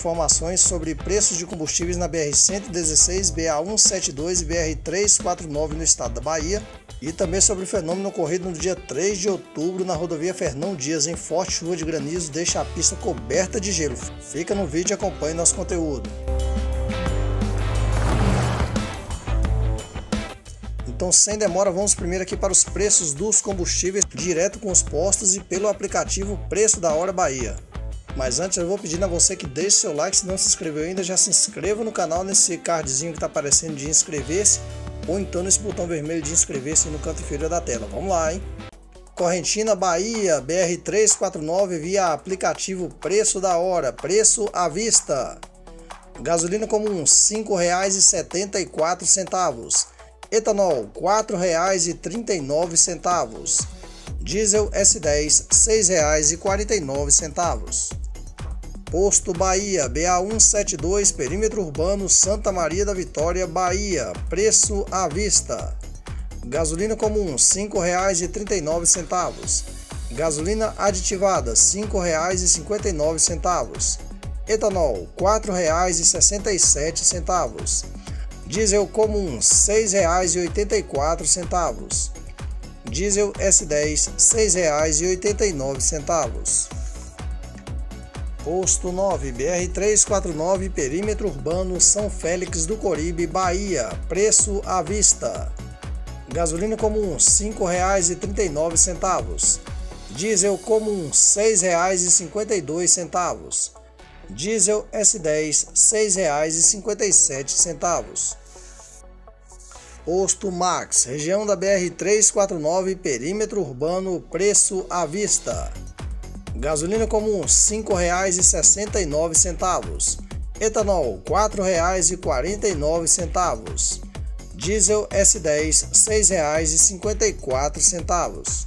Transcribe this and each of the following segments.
informações sobre preços de combustíveis na BR-116, BA-172 e BR-349 no estado da Bahia, e também sobre o fenômeno ocorrido no dia 3 de outubro na rodovia Fernão Dias, em forte chuva de granizo, deixa a pista coberta de gelo. Fica no vídeo e acompanhe nosso conteúdo. Então, sem demora, vamos primeiro aqui para os preços dos combustíveis, direto com os postos e pelo aplicativo Preço da Hora Bahia. Mas antes eu vou pedindo a você que deixe seu like, se não se inscreveu ainda, já se inscreva no canal nesse cardzinho que está aparecendo de inscrever-se, ou então nesse botão vermelho de inscrever-se no canto inferior da tela. Vamos lá, hein? Correntina, Bahia, BR-349 via aplicativo Preço da Hora, preço à vista. Gasolina comum, R$ 5,74. Etanol, R$ 4,39. Diesel S10, R$ 6,49. Posto Bahia, BA-172, perímetro urbano, Santa Maria da Vitória, Bahia, preço à vista. Gasolina comum, R$ 5,39. Gasolina aditivada, R$ 5,59. Etanol, R$ 4,67. Diesel comum, R$ 6,84. Diesel S10, R$ 6,89. Posto 9, BR-349, perímetro urbano, São Félix do Coribe, Bahia, preço à vista. Gasolina comum, R$ 5,39. Diesel comum, R$ 6,52. Diesel S10, R$ 6,57. Posto Max, região da BR-349, perímetro urbano, preço à vista. Gasolina comum, R$ 5,69. Etanol, R$ 4,49. Diesel S10, R$ 6,54.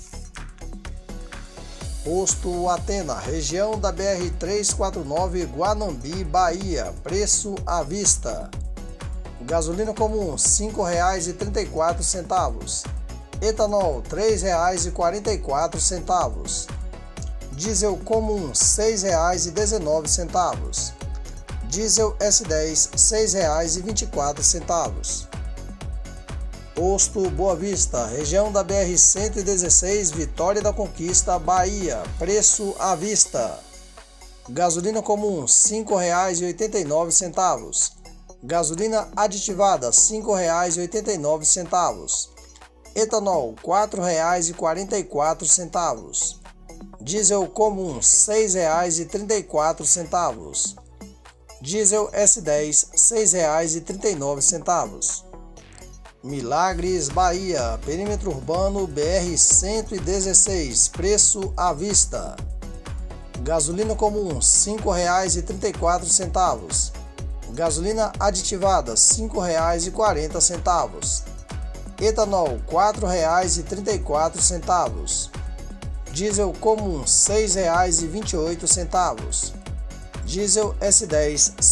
Posto Atena, região da BR-349, Guanambi, Bahia, preço à vista. Gasolina comum, R$ 5,34. Etanol, R$ 3,44. Diesel comum, R$ 6,19. Diesel S10, R$ 6,24. Posto Boa Vista, região da BR-116, Vitória da Conquista, Bahia, preço à vista. Gasolina comum, R$ 5,89. Gasolina aditivada, R$ 5,89. Etanol, R$ 4,44. Diesel comum, R$ 6,34. Diesel S10, R$ 6,39. Milagres, Bahia, perímetro urbano, BR-116, preço à vista. Gasolina comum, R$ 5,34. Gasolina aditivada, R$ 5,40. Etanol, R$ 4,34. Diesel comum, R$ 6,28. Diesel S10, R$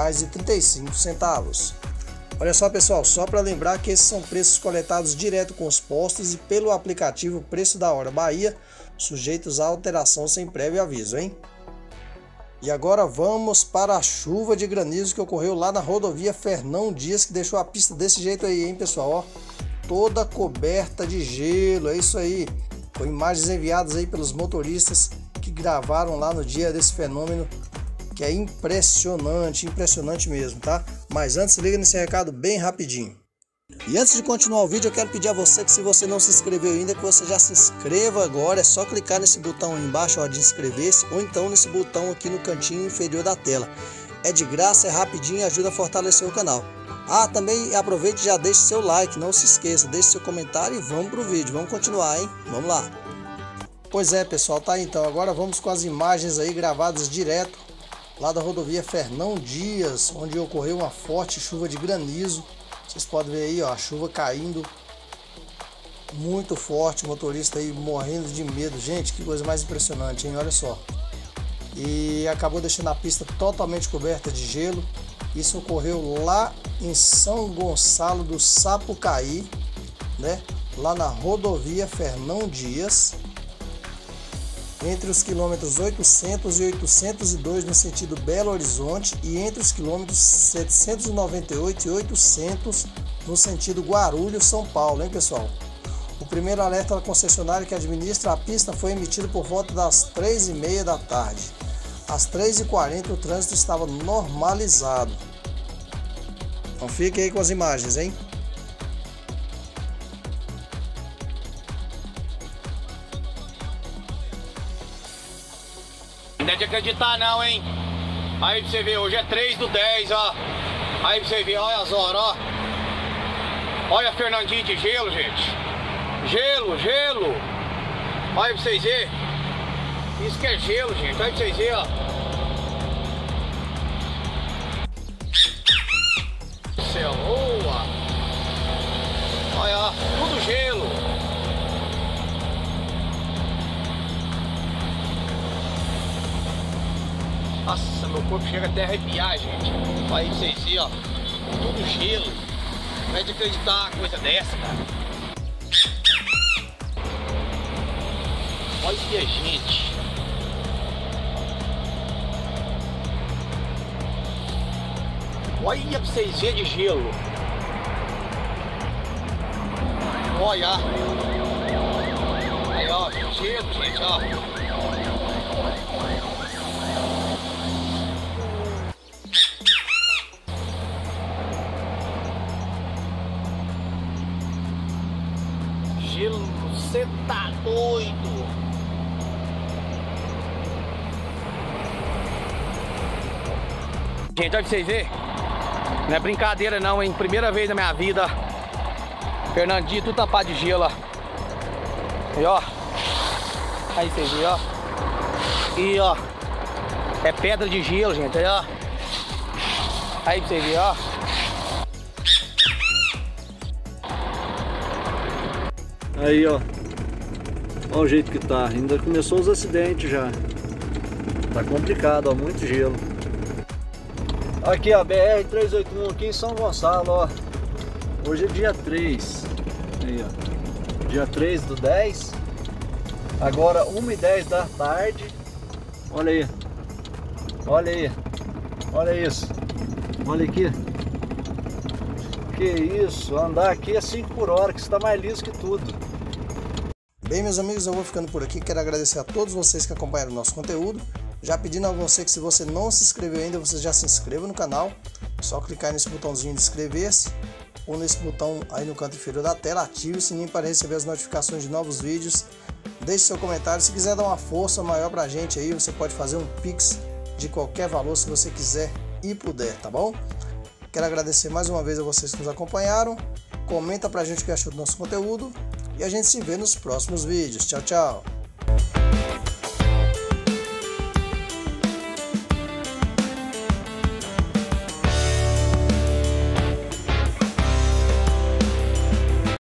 6,35. Olha só, pessoal, só para lembrar que esses são preços coletados direto com os postos e pelo aplicativo Preço da Hora Bahia, sujeitos a alteração sem prévio aviso, hein? E agora vamos para a chuva de granizo que ocorreu lá na rodovia Fernão Dias, que deixou a pista desse jeito aí, hein, pessoal? Ó, toda coberta de gelo, é isso aí. Com imagens enviadas aí pelos motoristas que gravaram lá no dia desse fenômeno, que é impressionante, impressionante mesmo, tá? Mas antes, liga nesse recado bem rapidinho. E antes de continuar o vídeo, eu quero pedir a você que, se você não se inscreveu ainda, que você já se inscreva agora. É só clicar nesse botão aí embaixo, ó, de inscrever-se, ou então nesse botão aqui no cantinho inferior da tela. É de graça, é rapidinho e ajuda a fortalecer o canal. Ah, também aproveite e já deixe seu like, não se esqueça, deixe seu comentário e vamos pro vídeo. Vamos continuar, hein? Vamos lá. Pois é, pessoal, tá? Então, agora vamos com as imagens aí gravadas direto lá da rodovia Fernão Dias, onde ocorreu uma forte chuva de granizo. Vocês podem ver aí, ó, a chuva caindo muito forte, o motorista aí morrendo de medo. Gente, que coisa mais impressionante, hein? Olha só. E acabou deixando a pista totalmente coberta de gelo. Isso ocorreu lá em São Gonçalo do Sapucaí, né? Lá na rodovia Fernão Dias. entre os quilômetros 800 e 802 no sentido Belo Horizonte e entre os quilômetros 798 e 800 no sentido Guarulhos, São Paulo, hein, pessoal? O primeiro alerta da concessionária que administra a pista foi emitido por volta das 3h30 da tarde. Às 3h40 o trânsito estava normalizado. Então fique aí com as imagens, hein? Não é de acreditar não, hein? Aí pra você ver, hoje é 3/10, ó. Aí pra você ver, olha as horas, ó. Olha a Fernandinha de gelo, gente. Gelo, gelo. Olha pra vocês verem. Isso que é gelo, gente. Olha pra vocês verem, ó. Céu, boa. Olha, ó, tudo gelo. Nossa, meu corpo chega até a arrepiar, gente. Olha aí pra vocês verem, ó. Tudo gelo. Não é de acreditar uma coisa dessa, cara. Olha, gente. Olha pra vocês verem de gelo. Olha. Aí, ó, gelo, gente, ó. Gelo, você tá doido. Gente, olha pra vocês verem. Não é brincadeira não, hein? Primeira vez na minha vida. Fernandinho, tudo tapado de gelo, ó. E ó. Aí vocês verem, ó. E ó. É pedra de gelo, gente. Aí, ó. Aí pra vocês verem, ó. Aí, ó. Olha o jeito que tá. Ainda começou os acidentes já. Tá complicado, ó. Muito gelo. Aqui, ó. BR-381 aqui em São Gonçalo, ó. Hoje é dia 3. Aí, ó. Dia 3/10. Agora 1h10 da tarde. Olha aí. Olha aí. Olha isso. Olha aqui. Que isso. Andar aqui é 5 por hora, que está mais liso que tudo. Bem, meus amigos, eu vou ficando por aqui. Quero agradecer a todos vocês que acompanharam o nosso conteúdo. Já pedindo a você que, se você não se inscreveu ainda, você já se inscreva no canal. É só clicar nesse botãozinho de inscrever-se ou nesse botão aí no canto inferior da tela. Ative o sininho para receber as notificações de novos vídeos. Deixe seu comentário. Se quiser dar uma força maior pra gente aí, você pode fazer um Pix de qualquer valor se você quiser e puder, tá bom? Quero agradecer mais uma vez a vocês que nos acompanharam. Comenta pra gente o que achou do nosso conteúdo. E a gente se vê nos próximos vídeos. Tchau, tchau!